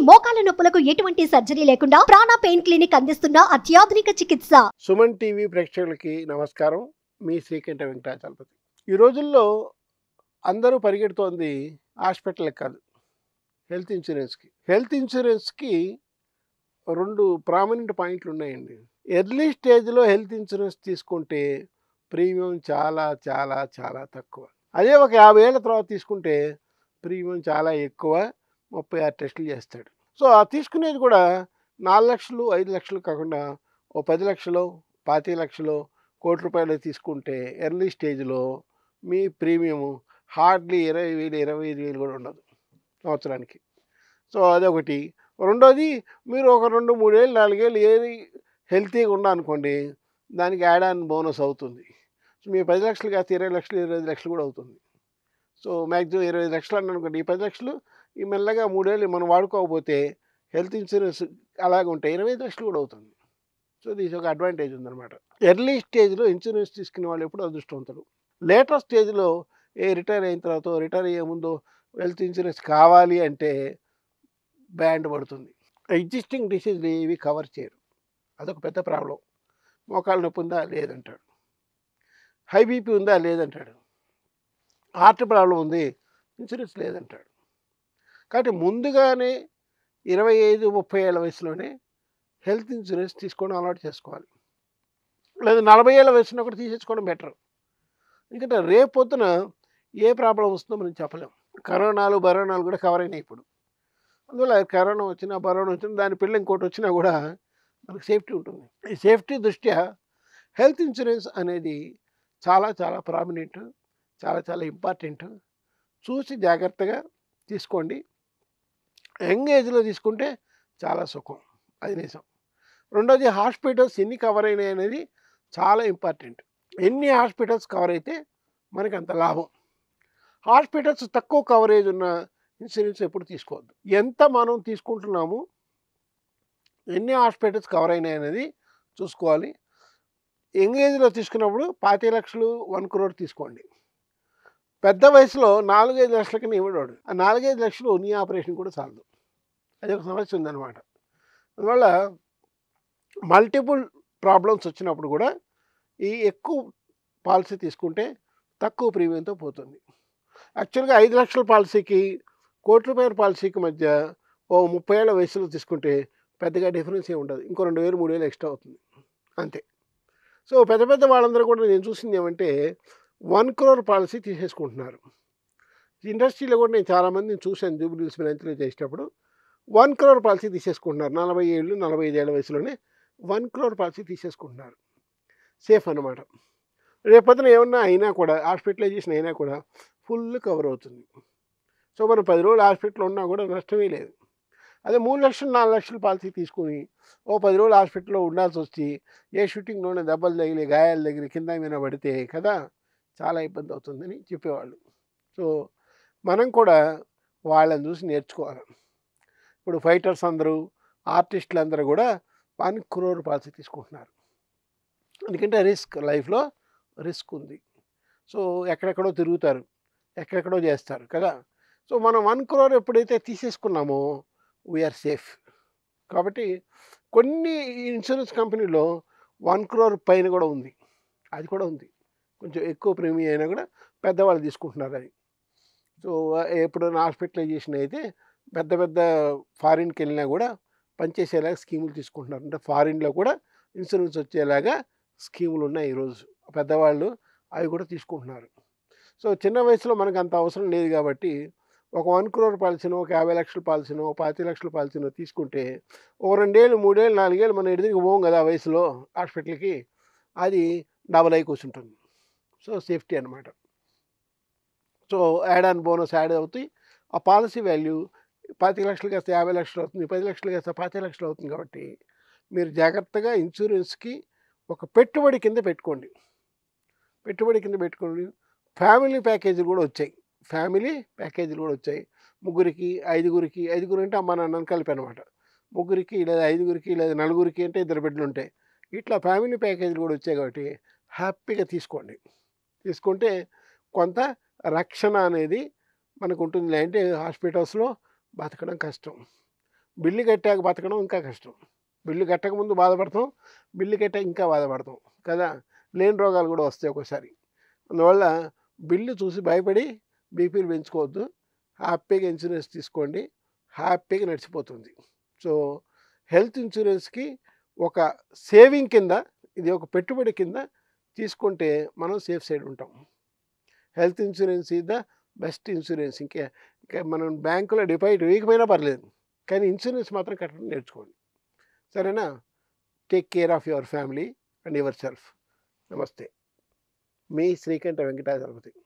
మోకాల నొప్పులకు ఎటువంటి సర్జరీ లేకుండా ప్రాణ పెయిన్ క్లినిక్ అందిస్తున్న అత్యాధునిక చికిత్స. సుమన్ టీవీ ప్రేక్షకులకి నమస్కారం. మీ శ్రీకంఠ వెంకట చలపతి. ఈ రోజుల్లో అందరూ పరిగెడుతోంది హాస్పిటల్కి కాదు, హెల్త్ ఇన్సూరెన్స్కి. హెల్త్ ఇన్సూరెన్స్కి రెండు ప్రామినెంట్ పాయింట్లు ఉన్నాయండి. ఎర్లీ స్టేజ్లో హెల్త్ ఇన్సూరెన్స్ తీసుకుంటే ప్రీమియం చాలా చాలా చాలా తక్కువ. అదే ఒక 50 ఏళ్ళ తర్వాత తీసుకుంటే ప్రీమియం చాలా ఎక్కువ, 36 టెస్టులు చేస్తాడు. సో ఆ తీసుకునేది కూడా 4 లక్షలు 5 లక్షలు కాకుండా ఓ 10 లక్షలు 25 లక్షలు కోటి రూపాయలు తీసుకుంటే ఎర్లీ స్టేజ్లో మీ ప్రీమియం హార్డ్లీ 20,000 25,000 కూడా ఉండదు సంవత్సరానికి. సో అదొకటి. రెండోది, మీరు ఒక 2-3 ఏళ్ళు 4 ఏళ్ళు ఏది హెల్తీగా ఉన్నారనుకోండి, దానికి యాడ్ ఆన్ బోనస్ అవుతుంది. సో మీ 10 లక్షలు కాస్త 20 లక్షలు 25 లక్షలు కూడా అవుతుంది. సో మ్యాక్సిమం 25 లక్షలు అని అనుకోండి. ఈ 10 లక్షలు ఈ మెల్లగా 3 ఏళ్ళు మనం వాడుకోకపోతే హెల్త్ ఇన్సూరెన్స్ అలాగే ఉంటాయి, 25 లక్షలు కూడా అవుతుంది. సో దీని ఒక అడ్వాంటేజ్ ఉందన్నమాట. ఎర్లీ స్టేజ్లో ఇన్సూరెన్స్ తీసుకునే వాళ్ళు ఎప్పుడు అదృష్టవంతులు. లేటర్ స్టేజ్లో రిటైర్ అయిన తర్వాత రిటైర్ అయ్యే ముందు హెల్త్ ఇన్సూరెన్స్ కావాలి అంటే బ్యాండ్ పడుతుంది. ఎగ్జిస్టింగ్ డిసీజ్లు ఏవి కవర్ చేయరు, అదొక పెద్ద ప్రాబ్లం. మోకాలు నొప్పి ఉందా లేదంటాడు, హై బీపీ ఉందా లేదంటాడు, హార్ట్ ప్రాబ్లం ఉంది ఇన్సూరెన్స్ లేదంటాడు. కాబట్టి ముందుగానే 25-30 ఏళ్ళ వయసులోనే హెల్త్ ఇన్సూరెన్స్ తీసుకోవడం అలవాటు చేసుకోవాలి. లేదా 40 ఏళ్ళ వయసులో కూడా తీసేసుకోవడం బెటర్. ఎందుకంటే రేపు పొద్దున ఏ ప్రాబ్లం వస్తుందో మనం చెప్పలేం. బరోనాలు కూడా కవర్ అయినాయి ఇప్పుడు. అందువల్ల కరోనా వచ్చినా బరోనా వచ్చినా దాని పిల్ల ఇంకోటి వచ్చినా కూడా మనకు సేఫ్టీ ఉంటుంది. ఈ సేఫ్టీ దృష్ట్యా హెల్త్ ఇన్సూరెన్స్ అనేది చాలా చాలా ప్రామినెంట్, చాలా చాలా ఇంపార్టెంట్. చూసి జాగ్రత్తగా తీసుకోండి. యంగ్ ఏజ్లో తీసుకుంటే చాలా సుఖం, అది నిజం. రెండోది, హాస్పిటల్స్ ఎన్ని కవర్ అయినాయి అనేది చాలా ఇంపార్టెంట్. ఎన్ని హాస్పిటల్స్ కవర్ అయితే మనకి అంత లాభం. హాస్పిటల్స్ తక్కువ కవరేజ్ ఉన్న ఇన్సూరెన్స్ ఎప్పుడు తీసుకోవద్దు. ఎంత మనం తీసుకుంటున్నాము, ఎన్ని హాస్పిటల్స్ కవర్ అయినాయి అనేది చూసుకోవాలి. యంగ్ ఏజ్లో తీసుకున్నప్పుడు 25 లక్షలు 1 crore తీసుకోండి. పెద్ద వయసులో 4-5 లక్షలకి ఇవ్వడాడు. ఆ 4-5 లక్షలు నీ ఆపరేషన్ కూడా చాలదు, అది ఒక సమస్య ఉందన్నమాట. అందువల్ల మల్టిపుల్ ప్రాబ్లమ్స్ వచ్చినప్పుడు కూడా ఈ ఎక్కువ పాలసీ తీసుకుంటే తక్కువ ప్రీమియంతో పోతుంది. యాక్చువల్గా 5 లక్షల పాలసీకి 1 కోటి రూపాయల పాలసీకి మధ్య ఓ 30 ఏళ్ళ వయసులో తీసుకుంటే పెద్దగా డిఫరెన్స్ ఏమి ఉండదు. ఇంకో 2,000-3,000 ఎక్స్ట్రా అవుతుంది అంతే. సో పెద్ద పెద్ద వాళ్ళందరూ కూడా నేను చూసింది ఏమంటే 1 crore పాలసీ తీసేసుకుంటున్నారు. ఇండస్ట్రీలో కూడా నేను చాలామందిని చూశాను. జూబ్లీహిల్స్ బ్రాంచ్లో చేసేటప్పుడు 1 crore పాలసీ తీసేసుకుంటున్నారు. 40 ఏళ్ళు 45 ఏళ్ళ వయసులోనే 1 crore పాలసీ తీసేసుకుంటున్నారు. సేఫ్ అన్నమాట. రేపొద్దున ఏమన్నా అయినా కూడా, హాస్పిటలైజేషన్ అయినా కూడా ఫుల్ కవర్ అవుతుంది. సో మనం 10 రోజులు హాస్పిటల్లో ఉన్నా కూడా నష్టమే లేదు. అదే 3 లక్షలు 4 లక్షల పాలసీ తీసుకుని ఓ 10 రోజులు హాస్పిటల్లో ఉండాల్సి వచ్చి ఏ షూటింగ్లోనే దెబ్బలు తగిలి గాయాలు తగిలి కింద మీద పడితే కదా చాలా ఇబ్బంది అవుతుందని చెప్పేవాళ్ళు. సో మనం కూడా వాళ్ళని చూసి నేర్చుకోవాలి. ఇప్పుడు ఫైటర్స్ అందరూ, ఆర్టిస్టులు అందరూ కూడా 1 crore పాలసీ తీసుకుంటున్నారు. ఎందుకంటే లైఫ్లో రిస్క్ ఉంది. సో ఎక్కడెక్కడో తిరుగుతారు, ఎక్కడెక్కడో చేస్తారు కదా. సో మనం 1 crore ఎప్పుడైతే తీసేసుకున్నామో వీఆర్ సేఫ్. కాబట్టి కొన్ని ఇన్సూరెన్స్ కంపెనీలో 1 crore పైన కూడా ఉంది, అది కూడా ఉంది. కొంచెం ఎక్కువ ప్రీమియం అయినా కూడా పెద్దవాళ్ళు తీసుకుంటున్నారు అది. సో ఎప్పుడైనా హాస్పిటలైజేషన్ అయితే పెద్ద పెద్ద ఫారిన్కి వెళ్ళినా కూడా పనిచేసేలాగా స్కీములు తీసుకుంటున్నారు. అంటే ఫారిన్లో కూడా ఇన్సూరెన్స్ వచ్చేలాగా స్కీములు ఉన్నాయి ఈరోజు. పెద్దవాళ్ళు అవి కూడా తీసుకుంటున్నారు. సో చిన్న వయసులో మనకు అంత అవసరం లేదు కాబట్టి ఒక 1 crore పాలసీనో, ఒక 50 లక్షల పాలసీనో, 25 లక్షల పాలసీనో తీసుకుంటే ఓ 2 ఏళ్ళు 3 ఏళ్ళు 4 ఏళ్ళు మనం ఎదురుగా పోం కదా ఆ వయసులో హాస్పిటల్కి, అది డబల్ అయి కూర్చుంటుంది. సో సేఫ్టీ అనమాట. So add on bonus add అవుతాయి. ఆ పాలసీ వాల్యూ 25 లక్షలు కాస్త 50 లక్షలు అవుతుంది, 10 లక్షలు కాస్త 25 లక్షలు అవుతుంది. కాబట్టి మీరు జాగ్రత్తగా ఇన్సూరెన్స్కి ఒక పెట్టుబడి కింద పెట్టుకోండి. ఫ్యామిలీ ప్యాకేజీలు కూడా వచ్చాయి. ముగ్గురికి, ఐదుగురికి అంటే అమ్మ నాన్నని కలిపి అనమాట. ముగ్గురికి లేదా ఐదుగురికి లేదా నలుగురికి అంటే 2 బిడ్డలు ఉంటాయి. ఇట్లా ఫ్యామిలీ ప్యాకేజీలు కూడా వచ్చాయి. కాబట్టి హ్యాపీగా తీసుకోండి. తీసుకుంటే కొంత రక్షణ అనేది మనకు ఉంటుంది. అంటే హాస్పిటల్స్లో బతకడం కష్టం. బిల్లు కట్టాక బతకడం ఇంకా కష్టం. బిల్లు కట్టకముందు బాధపడతాం, బిల్లు కట్టాక ఇంకా బాధపడతాం కదా. లేని రోగాలు కూడా వస్తాయి ఒక్కోసారి. అందువల్ల బిల్లు చూసి భయపడి బీపీలు పెంచుకోవద్దు. హ్యాపీగా ఇన్సూరెన్స్ తీసుకోండి, హ్యాపీగా నడిచిపోతుంది. సో హెల్త్ ఇన్సూరెన్స్కి ఒక సేవింగ్ కింద, ఇది ఒక పెట్టుబడి కింద తీసుకుంటే మనం సేఫ్ సైడ్ ఉంటాం. Health insurance is the best insurance. ఇంకా మనం బ్యాంకులో డిపాజిట్ వేయకపోయినా పర్లేదు, కానీ ఇన్సూరెన్స్ మాత్రం కట్టడం నేర్చుకోండి. సరేనా? Take care of your family and your self. నమస్తే. మీ శ్రీకంఠ వెంకట చలపతి.